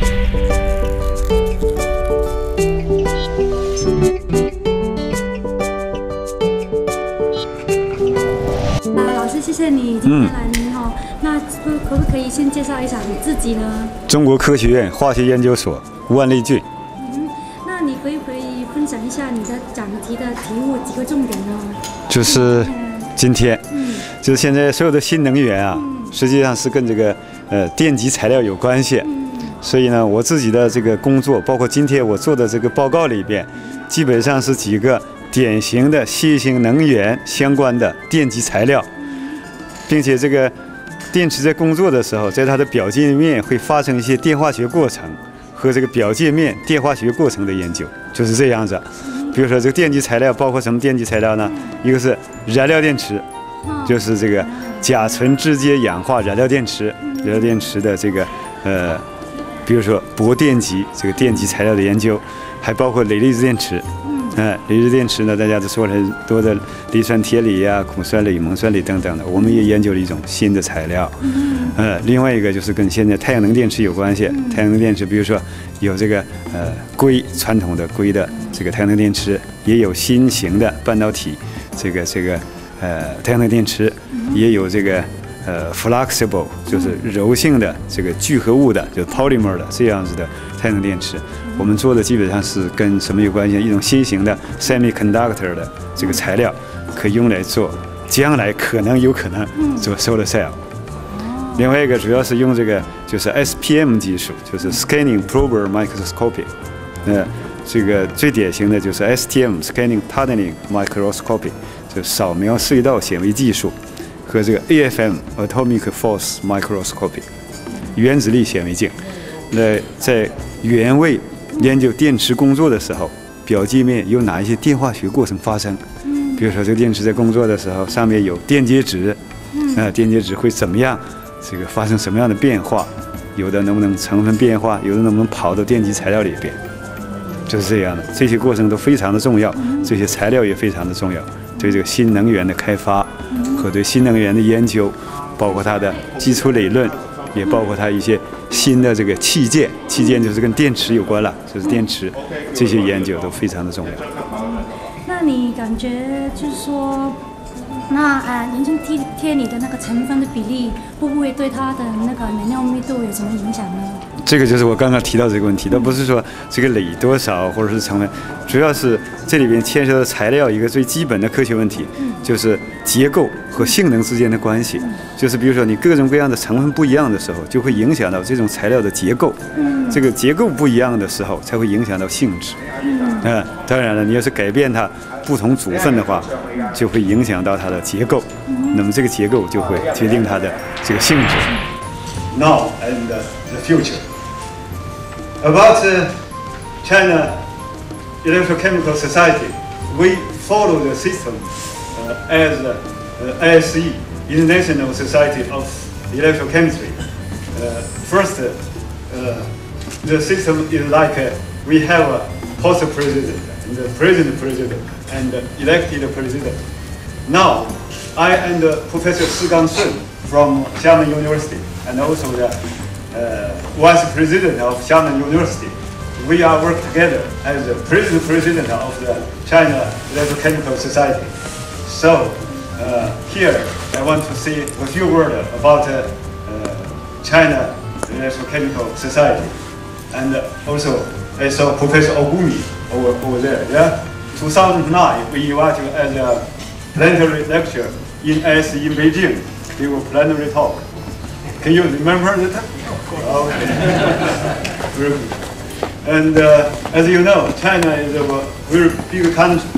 老师，谢谢你今天来临哦。那可不可以先介绍一下你自己呢？ 中国科学院化学研究所万立俊。 那你可以分享一下你的讲题的题目几个重点呢？ 就是今天，就是现在所有的新能源啊，实际上是跟这个电极材料有关系。所以呢，我自己的这个工作，包括今天我做的这个报告里边，基本上是几个典型的新型能源相关的电极材料，并且这个电池在工作的时候，在它的表界面会发生一些电化学过程和这个表界面电化学过程的研究，就是这样子。比如说这个电极材料包括什么电极材料呢？一个是燃料电池，就是这个甲醇直接氧化燃料电池，燃料电池的这个比如说铂电极这个电极材料的研究，还包括锂离子电池。锂离子电池呢，大家都说了很多的磷酸铁锂呀、汞酸锂、锰酸锂等等的，我们也研究了一种新的材料。另外一个就是跟现在太阳能电池有关系。太阳能电池，比如说有这个硅传统的硅的这个太阳能电池，也有新型的半导体这个太阳能电池，也有这个flexible 就是柔性的这个聚合物的，就是 polymer 的这样子的太阳能电池。我们做的基本上是跟什么有关系？一种新型的 semiconductor 的这个材料，可以用来做将来有可能做 solar cell。另外一个主要是用这个就是 SPM 技术，就是 scanning probe microscopy。这个最典型的就是 STM scanning tunneling microscopy， 就扫描隧道显微技术，和这个 AFM atomic force microscopy 原子力显微镜。在原位研究电池工作的时候，表界面有哪一些电化学过程发生？比如说这个电池在工作的时候，上面有电解质，电解质会怎么样？这个发生什么样的变化？有的能不能成分变化？有的能不能跑到电极材料里边？就是这样的，这些过程都非常的重要，这些材料也非常的重要，对这个新能源的开发和对新能源的研究，包括它的基础理论，也包括它一些新的这个器件就是跟电池有关了，就是电池这些研究都非常的重要。 那你感觉就是说，那研究贴里的那个成分的比例，会不会对它的那个能量密度有什么影响呢？ 这个就是我刚刚提到这个问题，倒不是说这个锂多少或者是成分，主要是这里边牵涉到材料一个最基本的科学问题，就是结构和性能之间的关系。就是比如说你各种各样的成分不一样的时候，就会影响到这种材料的结构。这个结构不一样的时候，才会影响到性质。当然了，你要是改变它不同组分的话，就会影响到它的结构。那么这个结构就会决定它的这个性质。Now and the future. About China Electrochemical Society, we follow the system as ISE, International Society of Electrochemistry. First, the system is like we have a post president and the president and elected president. Now, I and Professor Si Gang-sun from Xiamen University and also the Vice President of Xiamen University, we are working together as the President of the China Electrochemical Society. So here I want to say a few words about China Electrochemical Society, and also I saw Professor Ogumi over there. Yeah, 2009 we invited you as a plenary lecture in ISE in Beijing. Give a plenary talk. Can you remember that? Okay. Very good. And as you know, China is a very big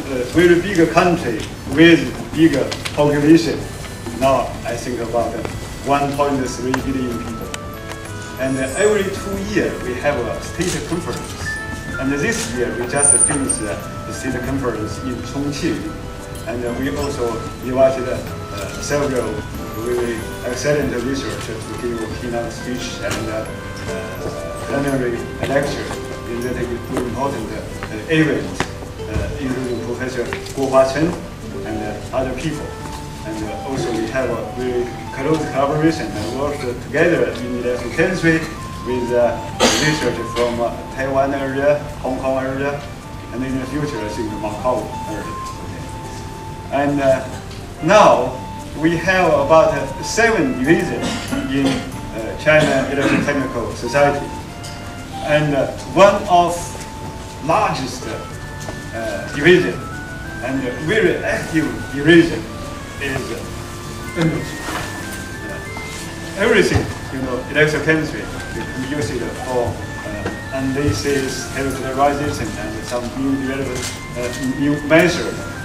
country with big population. Now I think about 1.3 billion people. And every 2 years we have a state conference. And this year we just finished the state conference in Chongqing. And we also invited several really excellent researchers to give a keynote speech and plenary lecture in that important event, including Professor Guo Huachen and other people. And also we have a very close collaboration and work together in electrochemistry with research from Taiwan area, Hong Kong area, and in the future, I think the Macau area. Okay. And now we have about 7 divisions in China Electrotechnical Society, and one of largest division and very active division is industry. Everything, electrochemistry, we use it for analysis, characterization, and some new development, new measures